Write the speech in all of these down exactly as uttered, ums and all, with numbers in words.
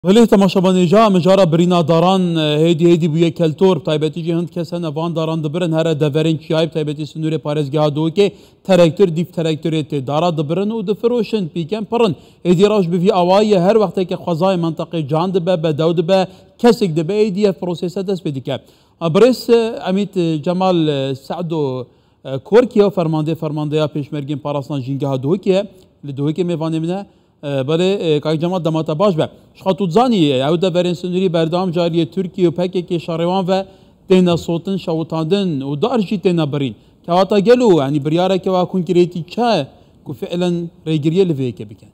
ولی تماشاوان جا مجارا برینا داران هیدی هیدی بوی کلتور تایبتی جهند کسان وان داران دبرن هر دورین چیای تایبتی سنور پارزگاه دو که تراکتور دیف تراکتوریت دارا دبرن و دفروشن پیکن پرن هیدی راش بفی اوای هر وقت که خزای منطقه جان دبه به داود به کسک دبه هیدی پروسس دست بدی که برس امیت جمال سعدو کورکیا فرمانده فرمانده یا پیشمرگین پاراسان جنگاه دو که لدوه که میوانه منه بله که جماعت دمات باش به شخاتو زانی او دورین سنوری بردام جاری ترکیه و پکه که شاروان و تینا صوتن شوتاندن و دارشی تینا برین که واتا گلو یعنی بریاره که واکن کریتی چه که فعلا ریگریه لفه که بکن.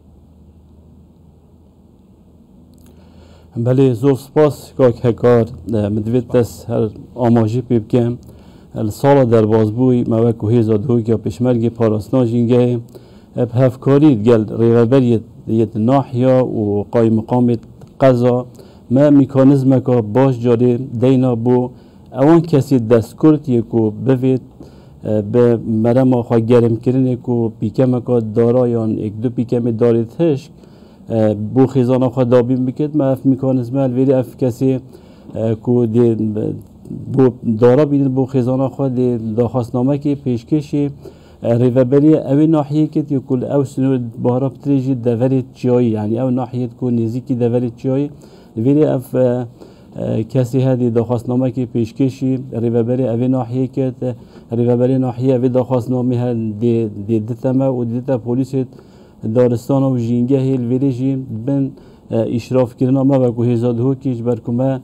بله زور سپاس که هکار مدوید دست هر آماجی پی بکن السال در بازبوی موکو هیزاد هوی که پیشمرگی پاراسنا جنگه بهفکاری گل ریوبریت دیت ناحیه و قای مقامت قضا ما میکانیزم که باش جاری دینا بو اون کسی دستکرد یکو بوید به مرام خواه گرم کردن که پیکم که دارا یا یک دو پیکم داریتش بو خیزان خواه دابیم بکد ما اف میکانیزم الویری اف کسی که دی بو دارا بینید بو خیزان خواه دی داخواستنامه که پیشکشی ریوبری اوی ناحیه که یکل او سنور بارا بتریجی دورت چیایی یعنی او ناحیه که نزیکی دورت چیایی ویری اف کسی هدی داخواستنامه که پیشکشی ریوبری اوی ناحیه که ریوبری ناحیه اوی داخواستنامه ها دی دیتما و دیتا پولیس دارستان و جینگه هیل ویری جی بن اشراف کردن ما و گوهیزاد هو کیش برکمه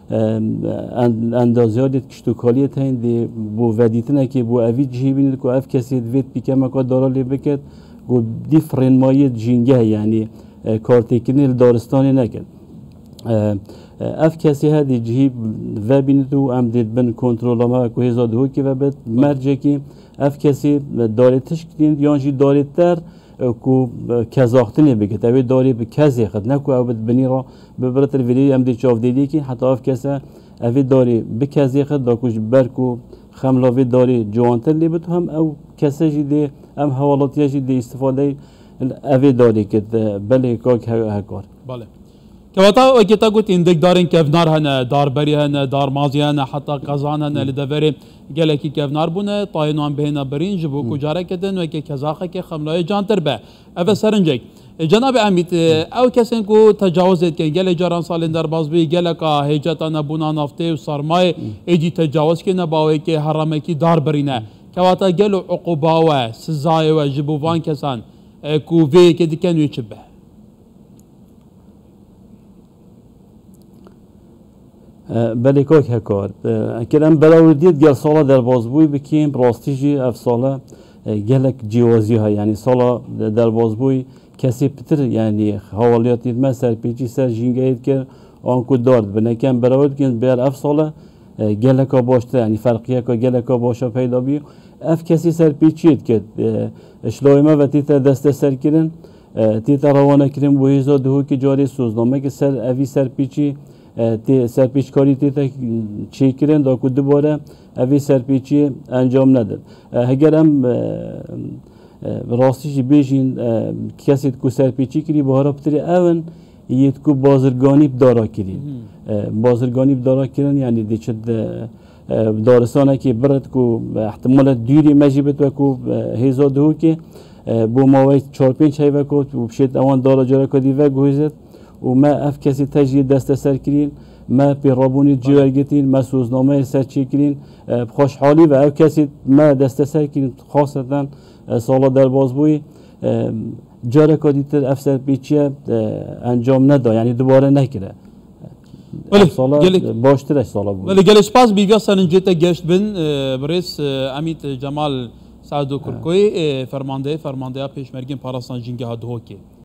اندازیات کشتوکالیت هن دی بو ودیتنه که بو اوی جهی بینید که اف کسی دوید پیکم که دارا لی بکد و دی فرنمایی جینگه یعنی کارتکنی دارستانی نکد اف کسی ها دی جهی و بینید و ام دید بن کنترول ما که هزاد هو که و بد مرجه که اف کسی داریتش کدین یانجی داریتر کو کزاختنی بگید اوی داری به کزی خد نه کو اوی بنی را ببرت الویدی ام دی چاف دیدی که حتی اف کسا اوی داری به کزی خد داکوش برکو خملاوی داری جوانتر لی بتو هم او کسا جدی ام حوالاتی جدی استفاده اوی داری که بله کاک هکار بله که وقتا وقتا قلت اندک دارین کفنار هن دار بری هن دار مازی هن حتی قزان هن لدوری گلکی کفنار بونه طاینوان بهنا برین جبو کجاره کدن و که کزاخه که خملای جانتر به او سرنجک جناب امیت او کسین کو تجاوزت که گل جاران سالین در بازبی گل که هیجتا نبونا نافته و سرمای ایجی تجاوز که نباوی که حرامه کی دار برینه که وقتا گل عقوباوه سزای و جبووان کسان کو وی که دکنوی چه به بله کاک هکار کلم براودیت گل سالا در بازبوی بکیم راستی جی اف سالا گلک جیوازی ها یعنی سالا در بازبوی کسی پتر یعنی حوالیاتیت ما سر پیچی سر جینگهید که آنکو دارد بنه کم براود کن بیر اف سالا گلکا باشتر یعنی فرقیه که گلکا باشا پیدا بی اف کسی سر پیچید که اشلای ما و تیتا دست سر کرن تیتا روانه کرن و هیزا دهو که جاری سوزنامه که سر اوی سر پیچی تی سرپیچکاری تیتا چی کردن دا که دوباره اوی سرپیچی انجام نداد اگر هم راستیش بیشین کسی که سرپیچی کردی بهارا بتری اون یه که بازرگانی دارا کردی بازرگانی دارا کردن یعنی دیچه دارستانه که برد که احتمال دیری مجیبت و که هیزاد هو که بو ماوی چار پینچ هیوه که بشید اوان دارا جارا کدی و گویزد و ما اف کسی تجیه دست سر کرین ما پیرابونی جوارگتین ما سوزنامه سر چی کرین خوشحالی و اف کسی ما دست سر کرین خاصتا سالا در بازبوی جاره کدیتر اف سر پیچیه انجام ندا یعنی دوباره نکره سالا باشترش سالا بود ولی گلش پاس بیگا سرنجیتا گشت بین برس امیت جمال سعدو کرکوی فرمانده فرمانده پیشمرگین پاراسان جنگه دهوکی